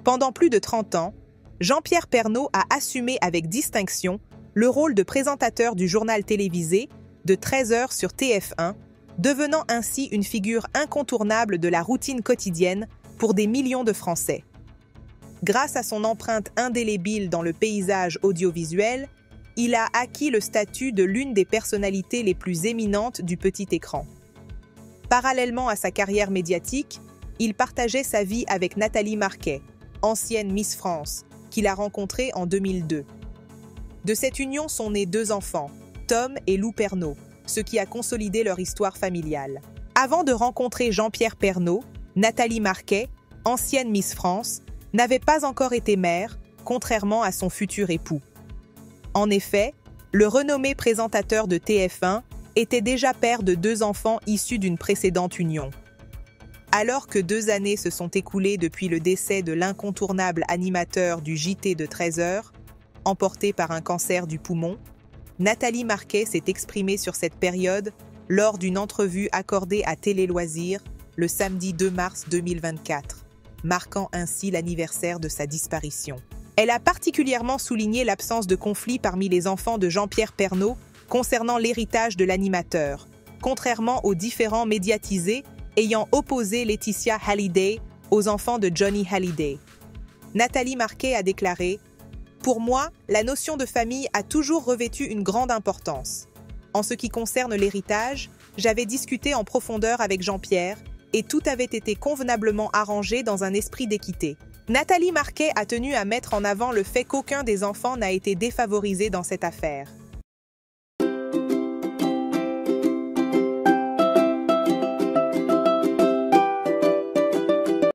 Pendant plus de 30 ans, Jean-Pierre Pernaut a assumé avec distinction le rôle de présentateur du journal télévisé de 13h sur TF1, devenant ainsi une figure incontournable de la routine quotidienne pour des millions de Français. Grâce à son empreinte indélébile dans le paysage audiovisuel, il a acquis le statut de l'une des personnalités les plus éminentes du petit écran. Parallèlement à sa carrière médiatique, il partageait sa vie avec Nathalie Marquet, ancienne Miss France, qu'il a rencontrée en 2002. De cette union sont nés 2 enfants, Tom et Lou Pernaut, ce qui a consolidé leur histoire familiale. Avant de rencontrer Jean-Pierre Pernaut, Nathalie Marquet, ancienne Miss France, n'avait pas encore été mère, contrairement à son futur époux. En effet, le renommé présentateur de TF1 était déjà père de 2 enfants issus d'une précédente union. Alors que 2 années se sont écoulées depuis le décès de l'incontournable animateur du JT de 13h, emporté par un cancer du poumon, Nathalie Marquet s'est exprimée sur cette période lors d'une entrevue accordée à Télé Loisirs le samedi 2 mars 2024, marquant ainsi l'anniversaire de sa disparition. Elle a particulièrement souligné l'absence de conflit parmi les enfants de Jean-Pierre Pernaut concernant l'héritage de l'animateur, contrairement aux différends médiatisés ayant opposé Laetitia Hallyday aux enfants de Johnny Hallyday. Nathalie Marquet a déclaré « Pour moi, la notion de famille a toujours revêtu une grande importance. En ce qui concerne l'héritage, j'avais discuté en profondeur avec Jean-Pierre et tout avait été convenablement arrangé dans un esprit d'équité. » Nathalie Marquet a tenu à mettre en avant le fait qu'aucun des enfants n'a été défavorisé dans cette affaire.